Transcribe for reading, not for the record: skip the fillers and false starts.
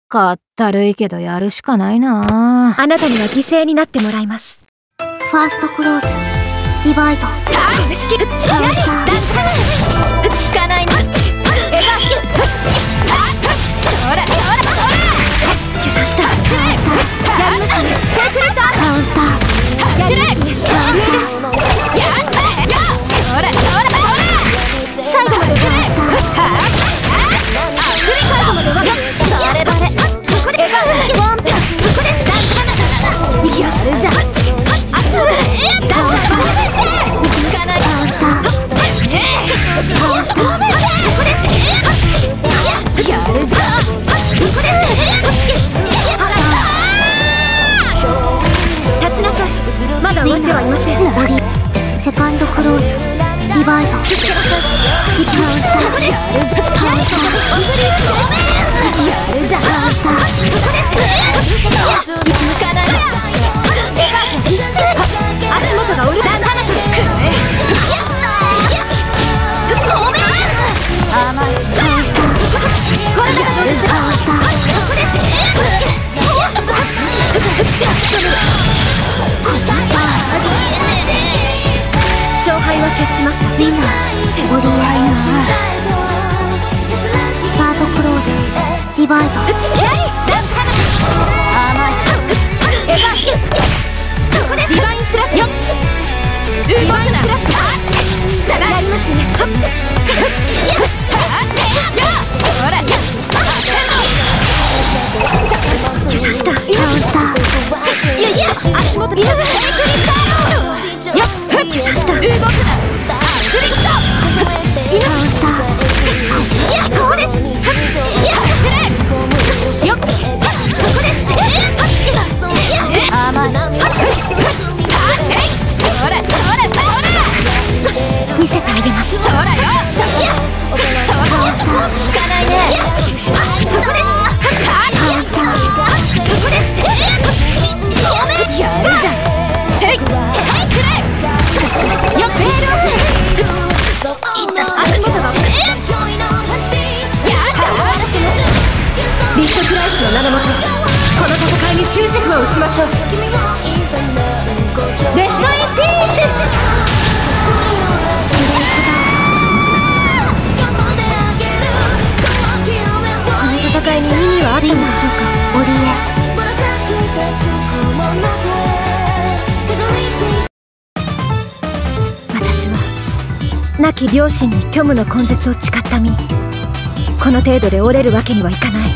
かったるいけどやるしかないな。 あなたには犠牲になってもらいます。 ファーストクローズディバイドカウンター効かないな。ほらほらほら下したやりますね。セークレットアルカウンターやりますね。やったほらほらほら最後まで最後までバレバレここでワンピここでいやそれじゃまだ終わってはいません。 オリセカンドクローズディバイドカウンターやるじゃ足元が折れた甘いこれだやるじゃ勝敗は決しました。 ウィナーオリエサードクローズディバイドディバインスラッよっディバインスラッ下がやりますね。ほら出したカウンターよいしょ足元にセークリットよっ出した動くなスリットカウンターいやこうですいやよっここです甘いほら見せてあげます。ほらよ効かないね。そこですやるじゃんせいよっテールオフ足元がビットクライスの名のもとこの戦いに終止符を打ちましょう。レストインピースこの戦いに意味はあったのでしょうか。オリエ私は亡き両親に虚無の根絶を誓った身。この程度で折れるわけにはいかない。